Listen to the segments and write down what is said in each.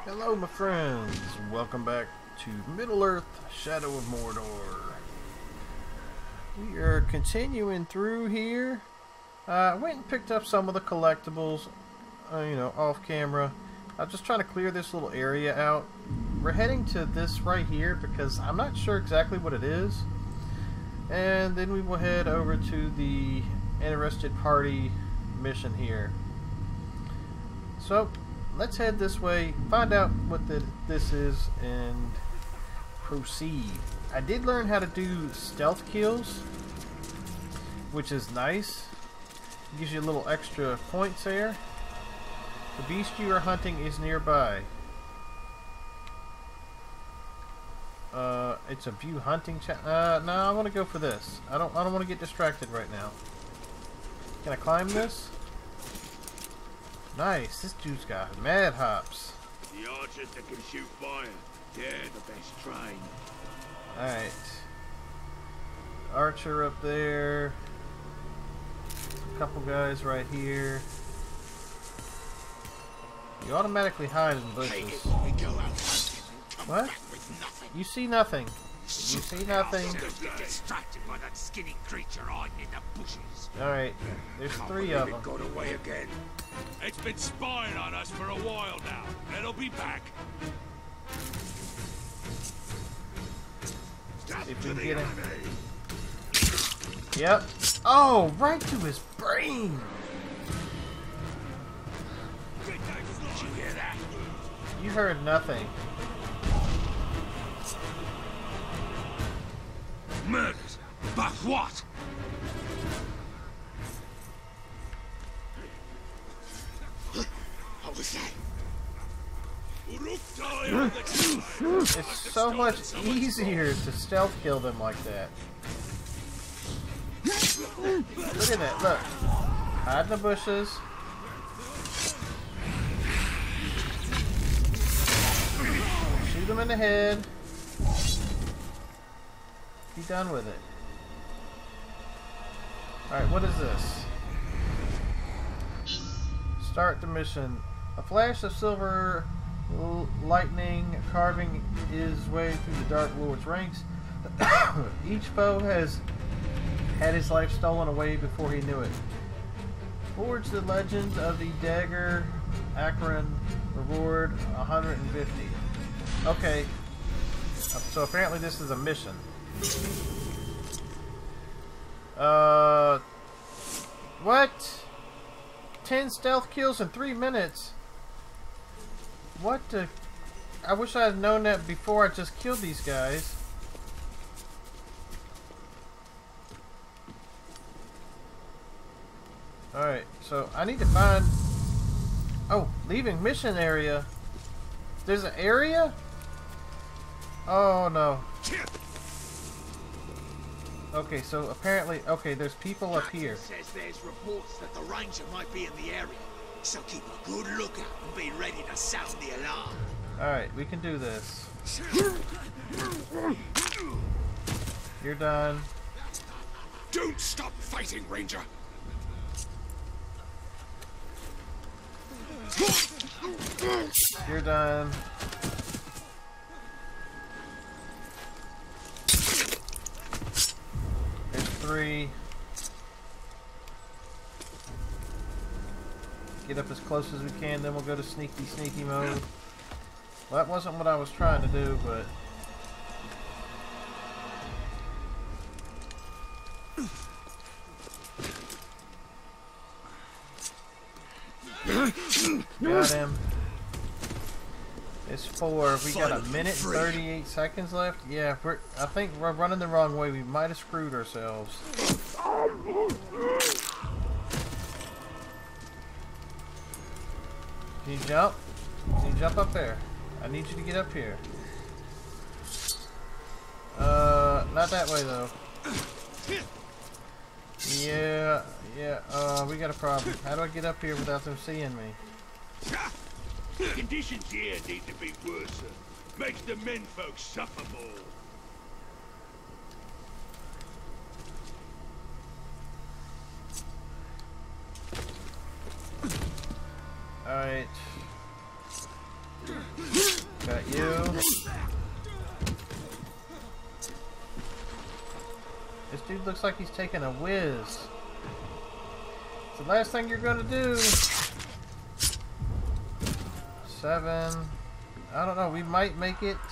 Hello my friends, welcome back to Middle-earth: Shadow of Mordor. We are continuing through here. I went and picked up some of the collectibles, off camera. I'm just trying to clear this little area out. We're heading to this right here because I'm not sure exactly what it is. And then we will head over to the Interested Party mission here. So, let's head this way, find out what this is, and proceed. I did learn how to do stealth kills, which is nice. It gives you a little extra points there. The beast you are hunting is nearby. It's a view hunting no, I want to go for this. I don't want to get distracted right now. Can I climb this? Nice, this dude's got mad hops. The archers that can shoot fire, they're the best trained. Alright. Archer up there. A couple guys right here. You automatically hide in bushes. What? You see nothing. You see nothing. Get distracted by that skinny creature hiding in the bushes. Alright, there's three of them. Got away again. It's been spying on us for a while now. It'll be back. If you get him. Yep. Oh, right to his brain. Did you hear that? You heard nothing. Murdered. But what? What was that? It's so much easier to stealth kill them like that. Look at that, look. Hide in the bushes. Shoot them in the head. Be done with it. Alright, what is this? Start the mission. A flash of silver lightning carving his way through the Dark Lord's ranks. Each foe has had his life stolen away before he knew it. Forge the legend of the dagger Akron. Reward 150. Okay. So apparently this is a mission. What? 10 stealth kills in 3 minutes? What the? I wish I had known that before I just killed these guys. Alright, so I need to find... Oh, leaving mission area. There's an area? Oh no. Okay, so apparently, okay, there's people up here. Says there's reports that the ranger might be in the area, so keep a good lookout and be ready to sound the alarm. Alright, we can do this. You're done. Don't stop fighting, Ranger. You're done. There's 3. Get up as close as we can, then we'll go to sneaky mode. Well, that wasn't what I was trying to do, but... Got him. It's 4. We got a minute and 38 seconds left. Yeah, I think we're running the wrong way. We might have screwed ourselves. Can you jump? Can you jump up there? I need you to get up here. Not that way though. Yeah, we got a problem. How do I get up here without them seeing me? The conditions here need to be worse. Makes the menfolk suffer more. Alright. you. This dude looks like he's taking a whiz. It's the last thing you're gonna do. 7. I don't know, we might make it.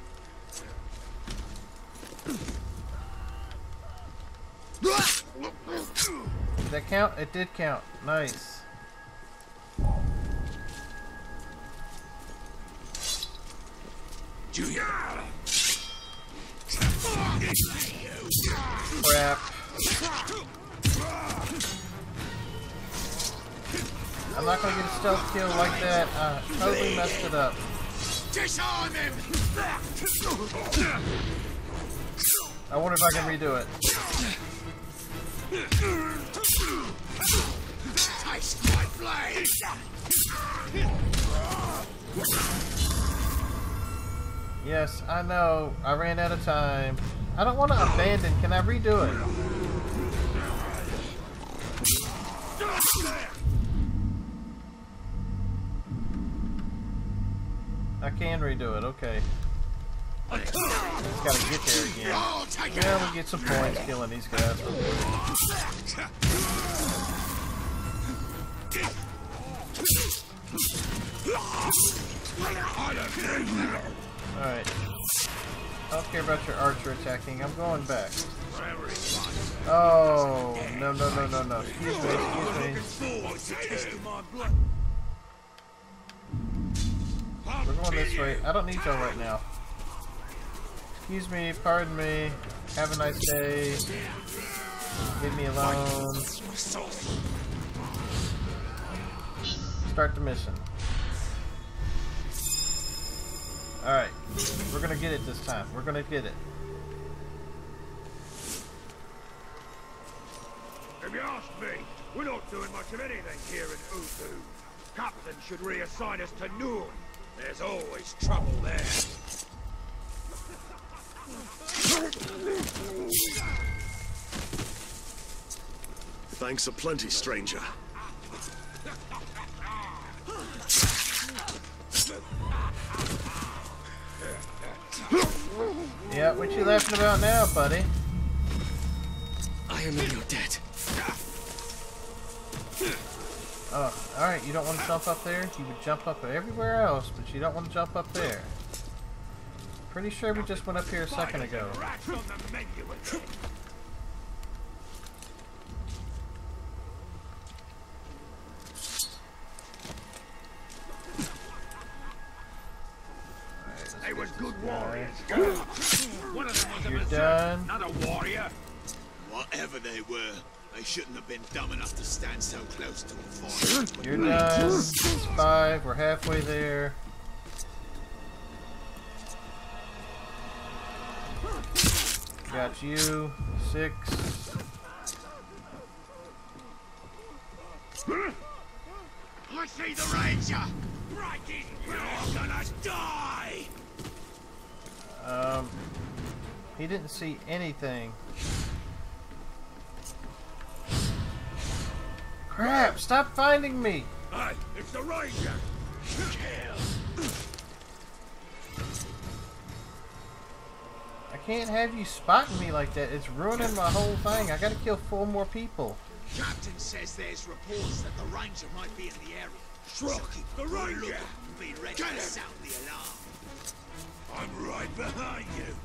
Did that count? It did count. Nice. Crap. I'm not gonna get a stealth kill like that. Totally messed it up. Disarm him! I wonder if I can redo it. Taste my blade! Yes, I know. I ran out of time. I don't want to abandon. Can I redo it? I can redo it. Okay. Just gotta get there again. Yeah, we'll get some points killing these guys. Alright. I don't care about your archer attacking. I'm going back. Oh, no. Excuse me. We're going this way. I don't need y'all right now. Excuse me, pardon me. Have a nice day. Leave me alone. Start the mission. Alright. We're gonna get it this time. We're gonna get it. If you ask me, we're not doing much of anything here in Ubu. Captain should reassign us to Noon. There's always trouble there. Thanks aplenty, stranger. Yeah, what you laughing about now, buddy? I am in your debt. Oh, alright, you don't want to jump up there? You would jump up everywhere else, but you don't want to jump up there. Pretty sure we just went up here a second ago. They was good warriors. One of them was a You're berserker, done. not a warrior. Whatever they were, they shouldn't have been dumb enough to stand so close to a fire. You're done. It's 5. We're halfway there. Got you. 6. I see the ranger! Breaking! You're gonna die! He didn't see anything. Crap! Stop finding me! Hey, it's the ranger. I can't have you spotting me like that. It's ruining my whole thing. I gotta kill 4 more people. Captain says there's reports that the ranger might be in the area. So keep the a good ranger! look out and be ready to sound the alarm. I'm right behind you.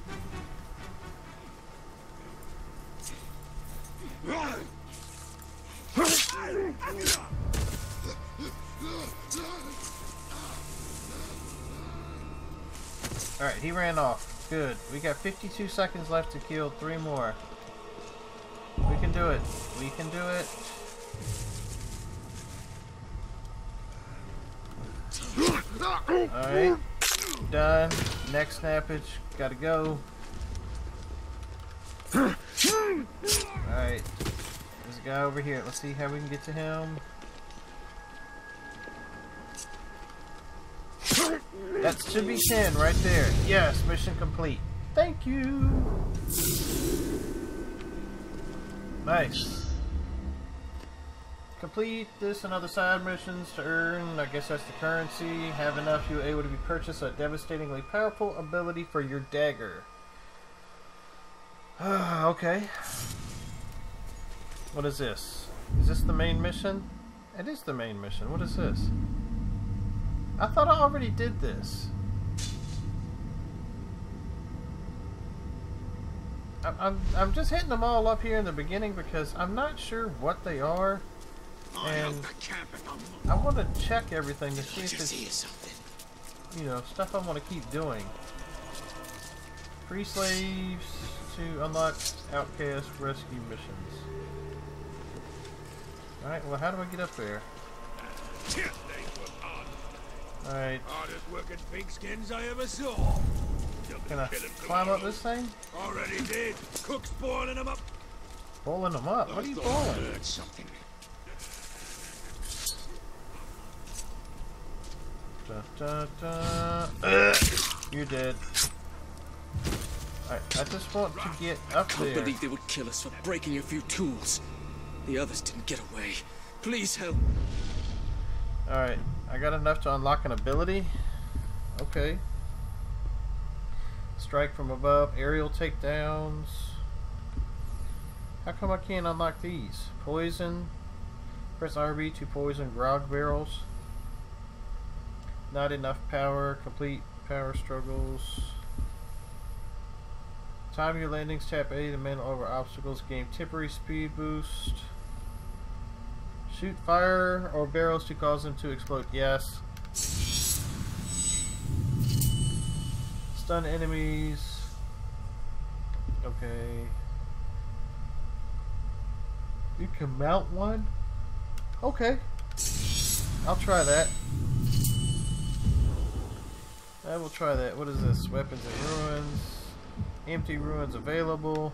Alright, he ran off. Good. We got 52 seconds left to kill 3 more. We can do it. We can do it. Alright. Done. Next snappage. Gotta go. Alright. There's a guy over here. Let's see how we can get to him. That should be 10 right there. Yes, mission complete. Thank you. Nice. Complete this and other side missions to earn, I guess that's the currency. Have enough, you're able to purchase a devastatingly powerful ability for your dagger. Okay. What is this? Is this the main mission? It is the main mission. What is this? I thought I already did this. I'm just hitting them all up here in the beginning because I'm not sure what they are. And I want to check everything to see if it's, you know, stuff I want to keep doing. Free slaves to unlock outcast rescue missions. Alright, well, how do I get up there? Alright. Hardest working pigskins I ever saw. Can I climb up this thing? Already did. Cook's boiling them up. Boiling them up? What are you boiling? Something. Da, da, da. You're dead. I just want to get up I can't there. believe they would kill us for breaking a few tools. The others didn't get away. Please help. Alright, I got enough to unlock an ability. Okay. Strike from above, aerial takedowns. How come I can't unlock these? Poison. Press RB to poison grog barrels. Not enough power. Complete power struggles. Time your landings. Tap A to maneuver over obstacles. Gain temporary speed boost. Shoot fire or barrels to cause them to explode. Yes. Stun enemies. Okay. You can mount one? Okay. I'll try that. I will try that. What is this? Weapons and ruins. Empty ruins available.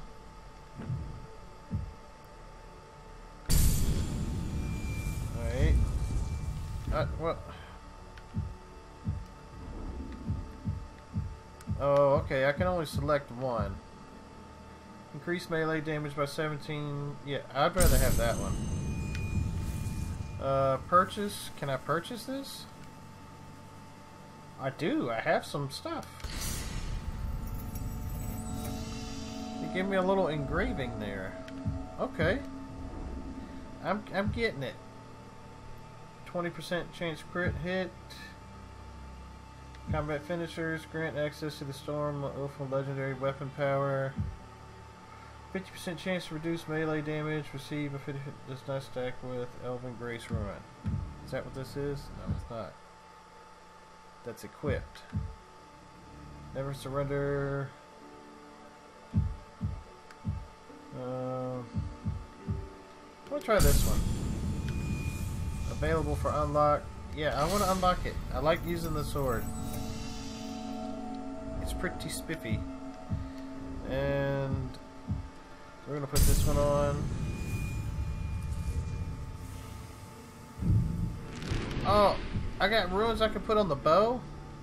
Alright. What? Oh, okay. I can only select one. Increase melee damage by 17. Yeah, I'd rather have that one. Purchase. Can I purchase this? I do. I have some stuff. They give me a little engraving there. Okay. I'm getting it. 20% chance crit hit. Combat finishers grant access to the storm from legendary weapon power. 50% chance to reduce melee damage. Receive if it does not stack with Elven Grace Ruin. Is that what this is? No, it's not. That's equipped. Never surrender. We'll try this one. Available for unlock. Yeah, I want to unlock it. I like using the sword. It's pretty spiffy. And we're gonna put this one on. Oh, I got runes I can put on the bow?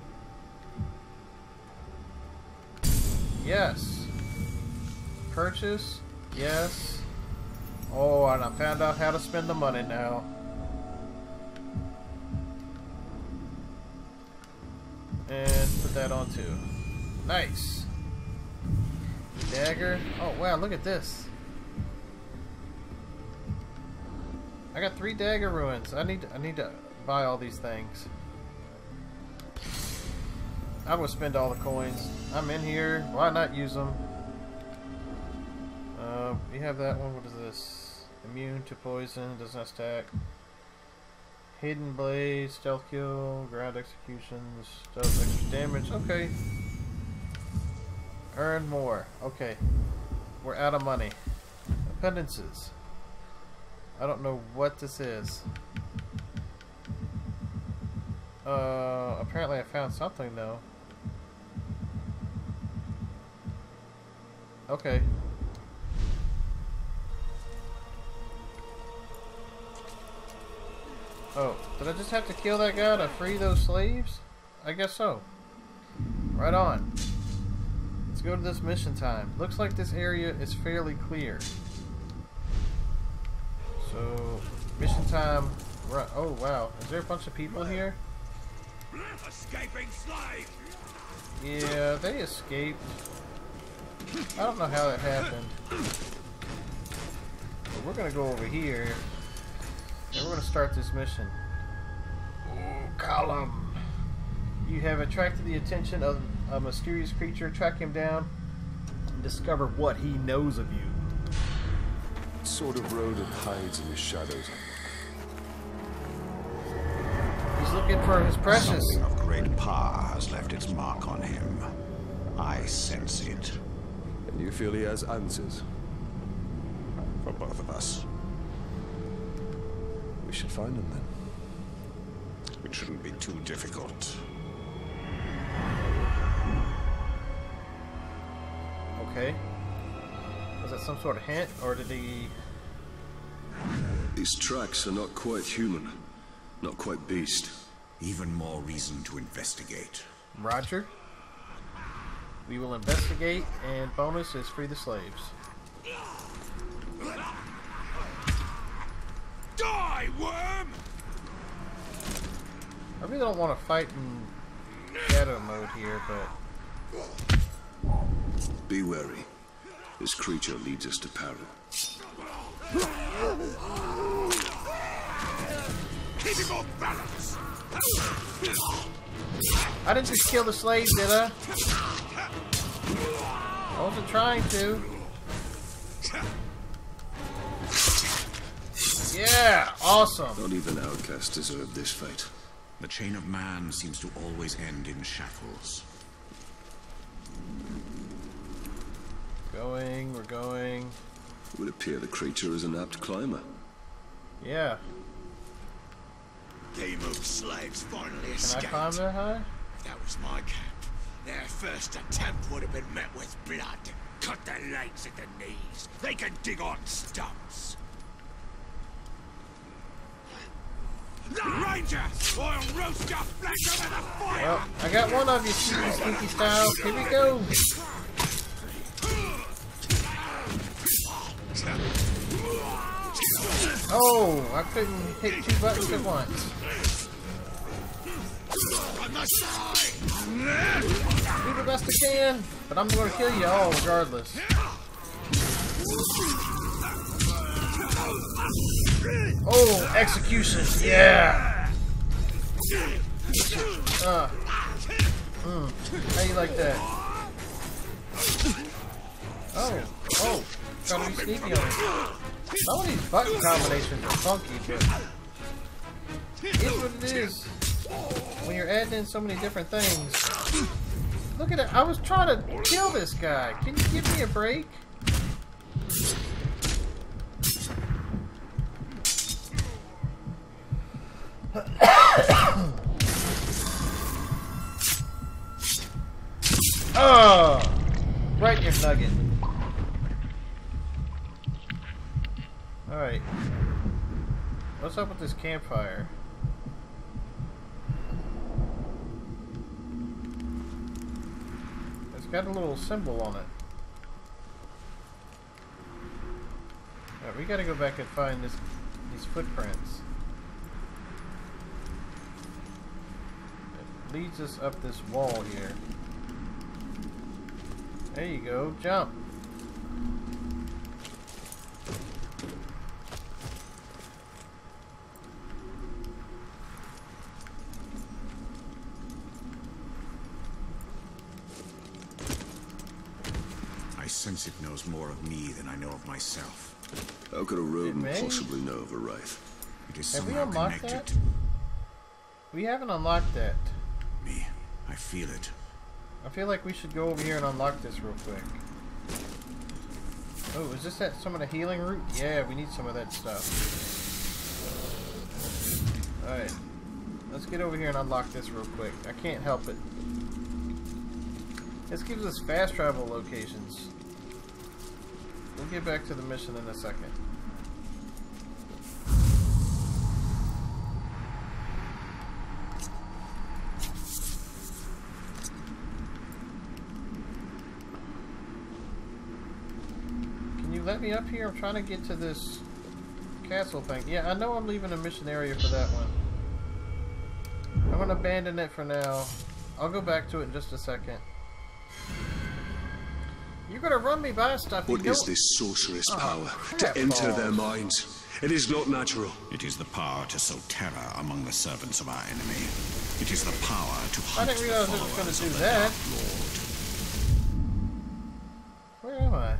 Yes. Purchase? Yes. Oh, and I found out how to spend the money now. And put that on too. Nice. Dagger. Oh wow, look at this. I got 3 dagger ruins. I need to buy all these things. I'm gonna spend all the coins. I'm in here. Why not use them? We have that one. What is this? Immune to poison. Does not stack. Hidden blade. Stealth kill. Ground executions. Does extra damage. Okay. Earn more. Okay. We're out of money. Appendices. I don't know what this is. Apparently I found something though. Okay. Oh, did I just have to kill that guy to free those slaves? I guess so. Right on. Let's go to this mission time. Looks like this area is fairly clear. So, Mission time. Oh wow, is there a bunch of people here? Escaping slave! Yeah, they escaped. I don't know how that happened. But we're gonna go over here and we're gonna start this mission. Ooh, Column. You have attracted the attention of a mysterious creature. Track him down and discover what he knows of you. What sort of rodent hides in the shadows? He's looking for his precious. Something of great power has left its mark on him. I sense it. And you feel he has answers? For both of us. We should find him then. It shouldn't be too difficult. Okay. Was that some sort of hint, or did he... These tracks are not quite human. Not quite beast. Even more reason to investigate. Roger. We will investigate, and bonus is free the slaves. Die, worm! I really don't want to fight in shadow mode here, but... Be wary. This creature leads us to peril. Keep him off balance! I didn't just kill the slaves, did I? I wasn't trying to. Yeah, awesome. Not even outcasts deserve this fate. The chain of man seems to always end in shackles. We're going. It would appear the creature is an apt climber. Yeah. Game of slaves finally Can I escaped. climb that high? If that was my camp, their first attempt would have been met with blood. Cut their legs at the knees. They can dig on stumps. Ranger! I'll roast your flesh over the fire! Well, I got one of you, sneaky style. Here we go. Oh, I couldn't hit two buttons at once. On the side! Do the best I can, but I'm going to kill you all regardless. Oh, execution! Yeah. How you like that? Oh, trying to be sneaky on me. Some of these button combinations are funky, but it is what it is. When you're adding in so many different things. Look at it. I was trying to kill this guy. Can you give me a break? Oh! Right in your nugget. Alright. What's up with this campfire? It's got a little symbol on it. Alright, we gotta go back and find these footprints. It leads us up this wall here. There you go, jump. I sense it knows more of me than I know of myself. How could a rodent may. possibly know of a wraith? It is Have we somehow unlocked connected. that? We haven't unlocked that. Me. I feel it. I feel like we should go over here and unlock this real quick. Oh, is this some of the healing root? Yeah, we need some of that stuff. Alright. Let's get over here and unlock this real quick. I can't help it. This gives us fast travel locations. We'll get back to the mission in a second. Let me up here. I'm trying to get to this castle thing. Yeah, I know I'm leaving a mission area for that one. I'm gonna abandon it for now. I'll go back to it in just a second. You're gonna run me by stuff. What is this sorceress power? To enter their minds. It is not natural. It is the power to sow terror among the servants of our enemy. It is the power to I hunt didn't realize the it was gonna followers do of the that. Dark Lord. Where am I?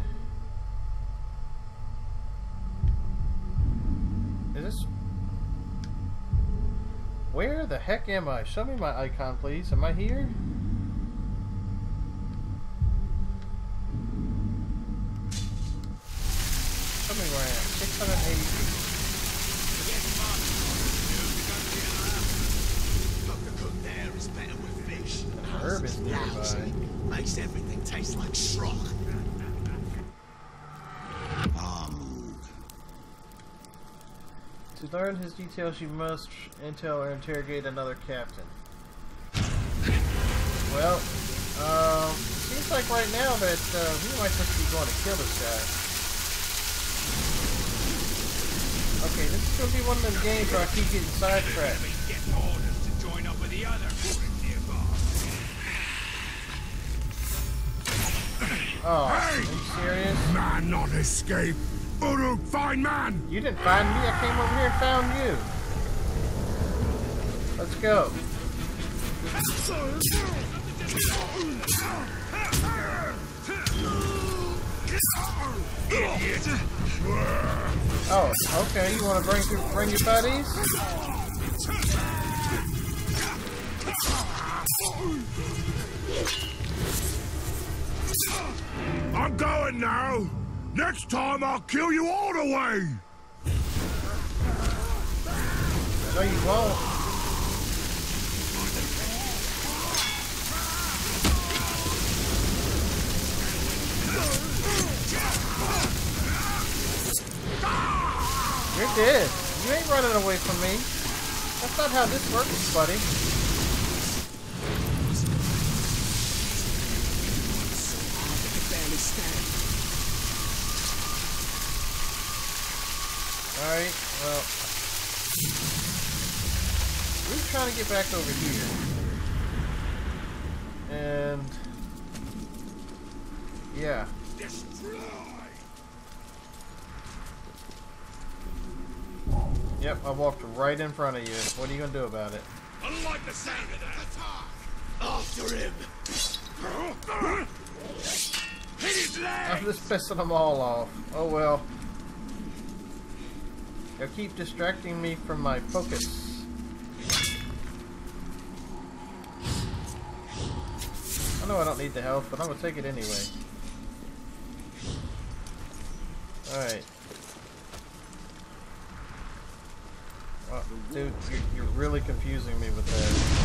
Is this... Where the heck am I? Show me my icon, please. Am I here? Show me where I am. 680 feet. The cook there is better with fish. And Herb is nearby. Makes everything taste like schrock. To learn his details, you must intel or interrogate another captain. Well, seems like right now that we might just be going to kill this guy. Okay, this is going to be one of them games where I keep getting sidetracked. Get orders to join up with the other nearby. Oh, are you serious? Man not escape. Uruk, fine man. You didn't find me, I came over here and found you. Let's go. Oh, okay, you want to bring your buddies? I'm going now. Next time I'll kill you all the way. No, you won't. You're dead. You ain't running away from me. That's not how this works, buddy. Alright, well, we're trying to get back over here. And, yeah. Yep, I walked right in front of you. What are you going to do about it? I like the sound of that. After him. Hit his leg. I'm just pissing them all off. Oh well. They'll keep distracting me from my focus. I know I don't need the health, but I'm gonna take it anyway. Alright. Well, dude, you're really confusing me with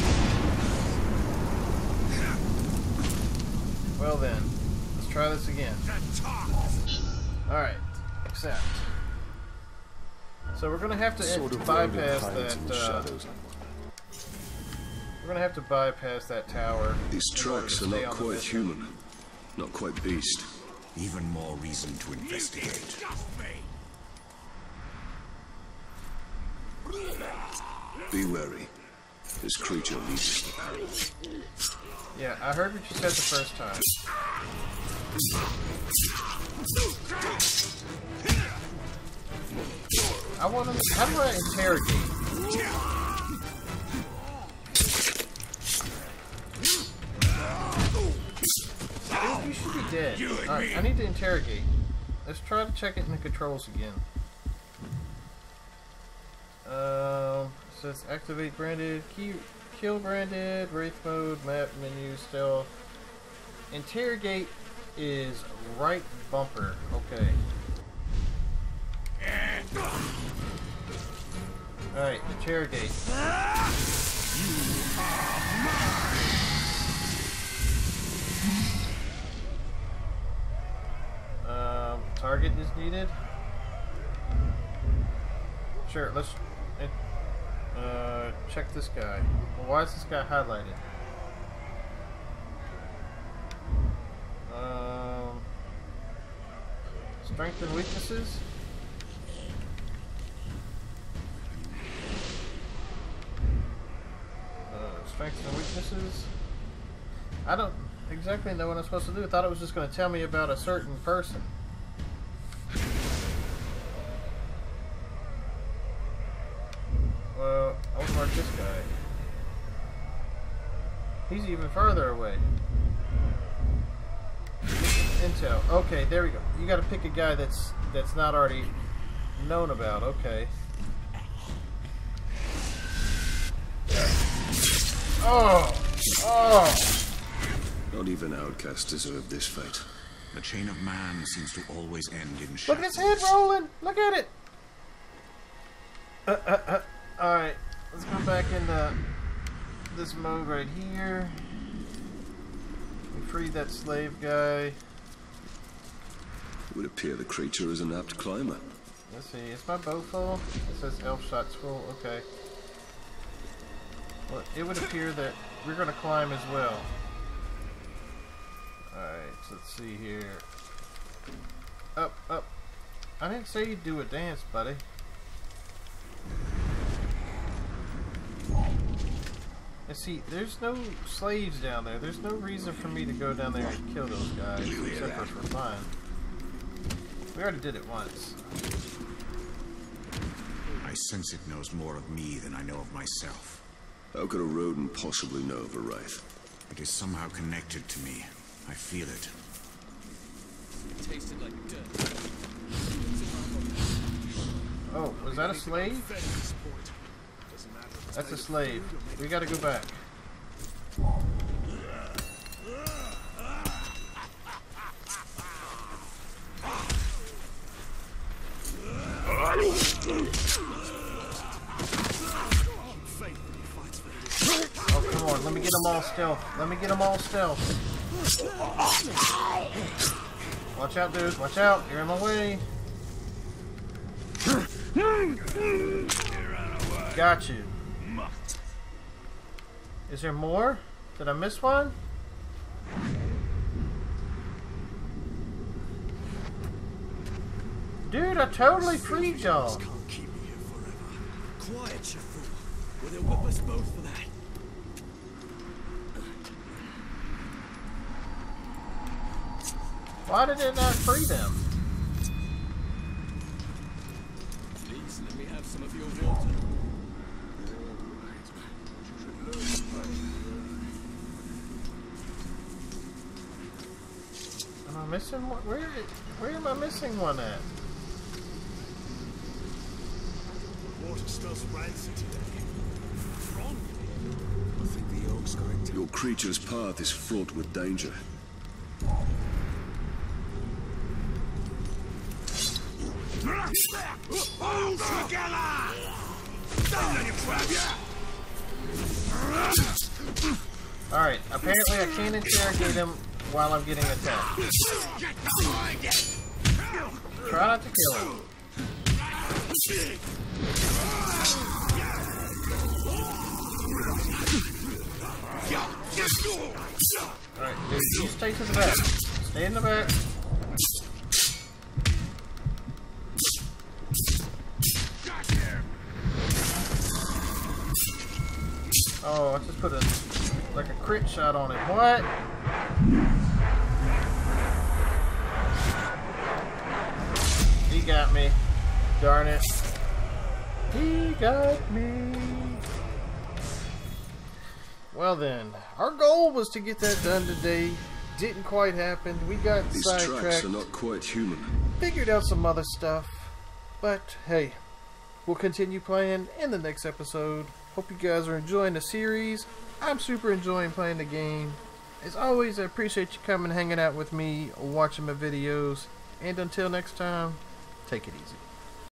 that. Well then, let's try this again. Alright, accept. So we're gonna have to Sort of bypass road hides in the that. shadows. We're gonna have to bypass that tower. These in order tracks to are stay not on the quite mission. human. Not quite beast. Even more reason to investigate. Be wary. This creature leads us to peril. Yeah, I heard what you said the first time. I want to. How do I interrogate? Dude, you should be dead. Alright, I need to interrogate. Let's try to check it in the controls again. It says activate branded, kill branded, wraith mode, map menu, stealth. Interrogate is right bumper. Okay. Alright, interrogate. Target is needed. Sure, let's check this guy. Well, why is this guy highlighted? Strength and weaknesses. strengths and weaknesses. I don't exactly know what I'm supposed to do. I thought it was just going to tell me about a certain person. Well, I'll mark this guy. He's even further away. Intel. Okay, there we go. You got to pick a guy that's not already known about. Okay. Oh! Oh! Not even outcasts deserve this fate. The chain of man seems to always end in Look shadows. at his head rolling! Look at it! Alright, let's go back into this mode right here. We freed that slave guy. It would appear the creature is an apt climber. Let's see, is my bow full? It says elf shots full, okay. Well, it would appear that we're going to climb as well. Alright, so let's see here. Up, up. I didn't say you'd do a dance, buddy. And see, there's no slaves down there. There's no reason for me to go down there and kill those guys, except for fun. We already did it once. I sense it knows more of me than I know of myself. How could a rodent possibly know of a wraith? It is somehow connected to me. I feel it. It tasted like dirt. Oh, was that a slave? That's a slave. We gotta go back. Oh, come on. Let me get them all stealth. Let me get them all stealth. Watch out, dude. Watch out. You're in my way. Got you. Is there more? Did I miss one? Dude, I totally freed y'all. Can't keep me here forever. Quiet, you fool. Or they'll whip us both for that. Why did it not free them? Please let me have some of your water. Am I missing one? Where am I missing one at? Water smells rancid today. Wrong. I think the oak's going to... Your creature's path is fraught with danger. All together! Don't let him grab ya! Alright, apparently I can't interrogate him while I'm getting attacked. Get behind it! Try not to kill him. Alright, dude, you stay to the back. Stay in the back. Oh, I just put a crit shot on it. What? He got me. Darn it. He got me. Well then, our goal was to get that done today. Didn't quite happen. We got These tracks sidetracked. are not quite human. Figured out some other stuff. But hey, we'll continue playing in the next episode. Hope you guys are enjoying the series. I'm super enjoying playing the game. As always, I appreciate you coming hanging out with me, watching my videos. And until next time, take it easy.